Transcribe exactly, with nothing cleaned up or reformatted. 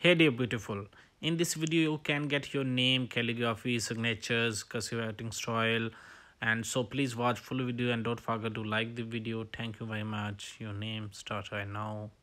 Hey dear beautiful, in this video you can get your name, calligraphy, signatures, cursive writing style, and so please watch full video and don't forget to like the video. Thank you very much. Your name start right now.